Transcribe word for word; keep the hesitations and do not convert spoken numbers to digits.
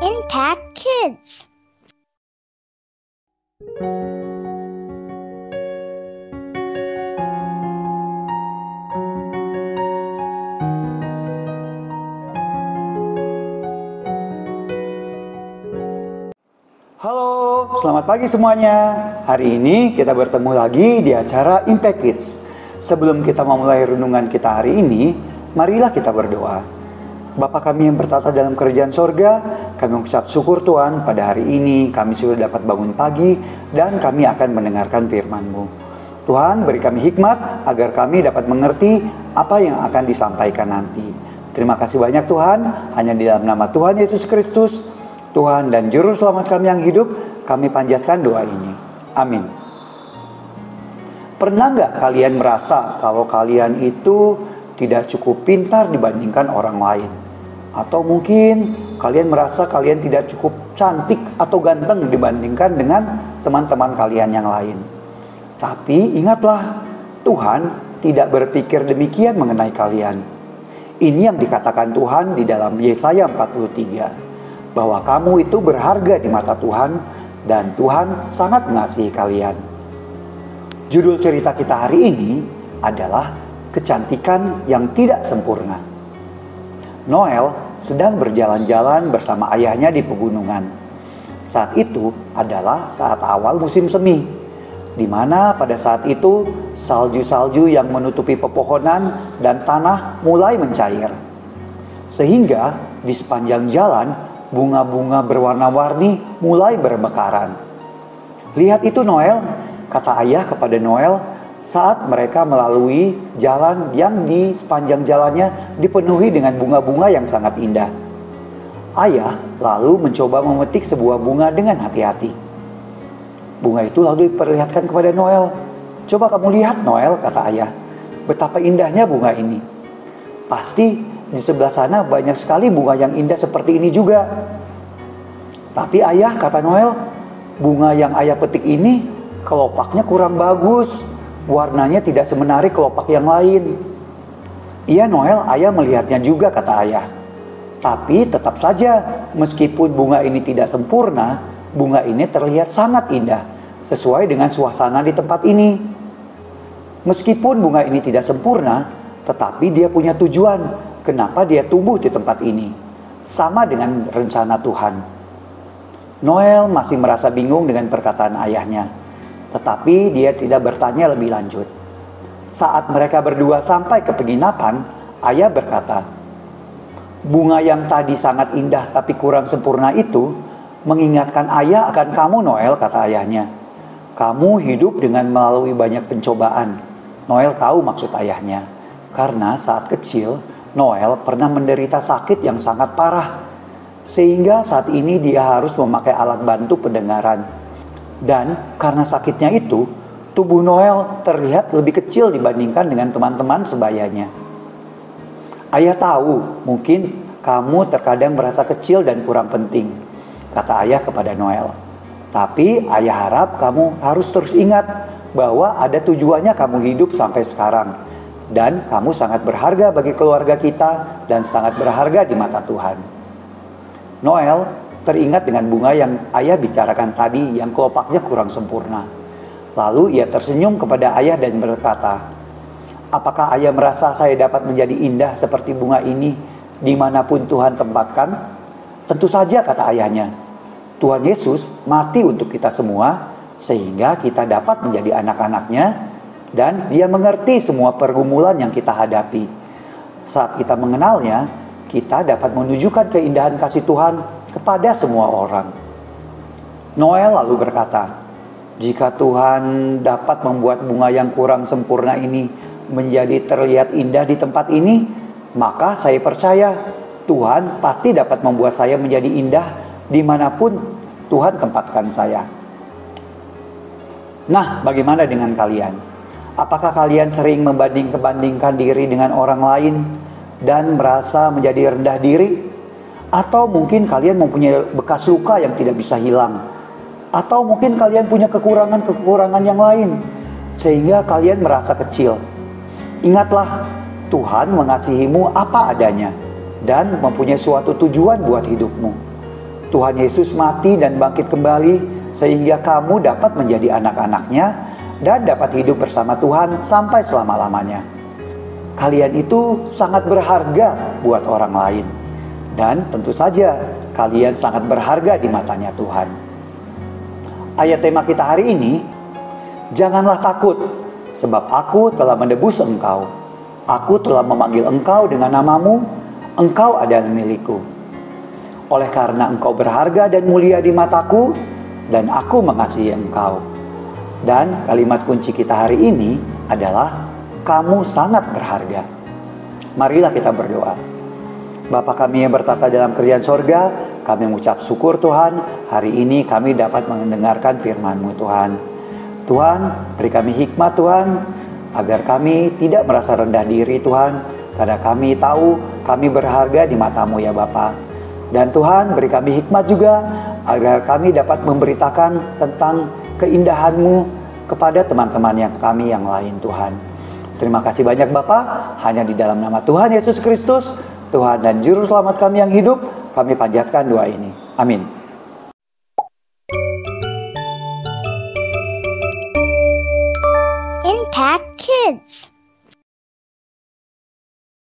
Impact Kids. Halo, selamat pagi semuanya. Hari ini kita bertemu lagi di acara Impact Kids. Sebelum kita memulai renungan kita hari ini, marilah kita berdoa. Bapa kami yang bertata dalam kerajaan sorga, kami mengucap syukur Tuhan pada hari ini kami sudah dapat bangun pagi dan kami akan mendengarkan firman-Mu. Tuhan, beri kami hikmat agar kami dapat mengerti apa yang akan disampaikan nanti. Terima kasih banyak Tuhan, hanya di dalam nama Tuhan Yesus Kristus, Tuhan dan Juru Selamat kami yang hidup, kami panjatkan doa ini. Amin. Pernah nggak kalian merasa kalau kalian itu tidak cukup pintar dibandingkan orang lain? Atau mungkin kalian merasa kalian tidak cukup cantik atau ganteng dibandingkan dengan teman-teman kalian yang lain? Tapi ingatlah, Tuhan tidak berpikir demikian mengenai kalian. Ini yang dikatakan Tuhan di dalam Yesaya empat puluh tiga. Bahwa kamu itu berharga di mata Tuhan dan Tuhan sangat mengasihi kalian. Judul cerita kita hari ini adalah kecantikan yang tidak sempurna. Noel sedang berjalan-jalan bersama ayahnya di pegunungan. Saat itu adalah saat awal musim semi, di mana pada saat itu salju-salju yang menutupi pepohonan dan tanah mulai mencair. Sehingga di sepanjang jalan bunga-bunga berwarna-warni mulai bermekaran. Lihat itu Noel, kata ayah kepada Noel saat mereka melalui jalan yang di sepanjang jalannya dipenuhi dengan bunga-bunga yang sangat indah. Ayah lalu mencoba memetik sebuah bunga dengan hati-hati. Bunga itu lalu diperlihatkan kepada Noel. Coba kamu lihat Noel, kata ayah, betapa indahnya bunga ini. Pasti di sebelah sana banyak sekali bunga yang indah seperti ini juga. Tapi ayah, kata Noel, bunga yang ayah petik ini kelopaknya kurang bagus. Warnanya tidak semenarik kelopak yang lain. Iya Noel, ayah melihatnya juga, kata ayah. Tapi tetap saja, meskipun bunga ini tidak sempurna, bunga ini terlihat sangat indah, sesuai dengan suasana di tempat ini. Meskipun bunga ini tidak sempurna, tetapi dia punya tujuan. Kenapa dia tumbuh di tempat ini? Sama dengan rencana Tuhan. Noel masih merasa bingung dengan perkataan ayahnya. Tetapi dia tidak bertanya lebih lanjut. Saat mereka berdua sampai ke penginapan, ayah berkata, bunga yang tadi sangat indah tapi kurang sempurna itu mengingatkan ayah akan kamu Noel, kata ayahnya. Kamu hidup dengan melalui banyak pencobaan. Noel tahu maksud ayahnya. Karena saat kecil, Noel pernah menderita sakit yang sangat parah, sehingga saat ini dia harus memakai alat bantu pendengaran. Dan karena sakitnya itu, tubuh Noel terlihat lebih kecil dibandingkan dengan teman-teman sebayanya. Ayah tahu, mungkin kamu terkadang merasa kecil dan kurang penting, kata ayah kepada Noel. Tapi ayah harap kamu harus terus ingat bahwa ada tujuannya kamu hidup sampai sekarang. Dan kamu sangat berharga bagi keluarga kita dan sangat berharga di mata Tuhan. Noel teringat dengan bunga yang ayah bicarakan tadi yang kelopaknya kurang sempurna. Lalu ia tersenyum kepada ayah dan berkata, apakah ayah merasa saya dapat menjadi indah seperti bunga ini dimanapun Tuhan tempatkan? Tentu saja, kata ayahnya. Tuhan Yesus mati untuk kita semua sehingga kita dapat menjadi anak-anaknya. Dan dia mengerti semua pergumulan yang kita hadapi. Saat kita mengenalnya, kita dapat menunjukkan keindahan kasih Tuhan kepada semua orang. Noel lalu berkata, jika Tuhan dapat membuat bunga yang kurang sempurna ini menjadi terlihat indah di tempat ini, maka saya percaya Tuhan pasti dapat membuat saya menjadi indah dimanapun Tuhan tempatkan saya. Nah, bagaimana dengan kalian? Apakah kalian sering membanding-kebandingkan diri dengan orang lain dan merasa menjadi rendah diri? Atau mungkin kalian mempunyai bekas luka yang tidak bisa hilang? Atau mungkin kalian punya kekurangan-kekurangan yang lain sehingga kalian merasa kecil? Ingatlah, Tuhan mengasihimu apa adanya dan mempunyai suatu tujuan buat hidupmu. Tuhan Yesus mati dan bangkit kembali sehingga kamu dapat menjadi anak-anaknya dan dapat hidup bersama Tuhan sampai selama-lamanya. Kalian itu sangat berharga buat orang lain. Dan tentu saja kalian sangat berharga di matanya Tuhan. Ayat tema kita hari ini, janganlah takut, sebab aku telah menebus engkau. Aku telah memanggil engkau dengan namamu, engkau adalah milikku. Oleh karena engkau berharga dan mulia di mataku, dan aku mengasihi engkau. Dan kalimat kunci kita hari ini adalah, kamu sangat berharga. Marilah kita berdoa. Bapa kami yang bertata dalam kerajaan sorga, kami mengucap syukur Tuhan, hari ini kami dapat mendengarkan firman-Mu Tuhan. Tuhan, beri kami hikmat Tuhan, agar kami tidak merasa rendah diri Tuhan, karena kami tahu kami berharga di mata-Mu ya Bapa. Dan Tuhan, beri kami hikmat juga, agar kami dapat memberitakan tentang keindahan-Mu kepada teman-teman yang kami yang lain Tuhan. Terima kasih banyak Bapa, hanya di dalam nama Tuhan Yesus Kristus, Tuhan dan Juru Selamat kami yang hidup, kami panjatkan doa ini. Amin. Impact Kids.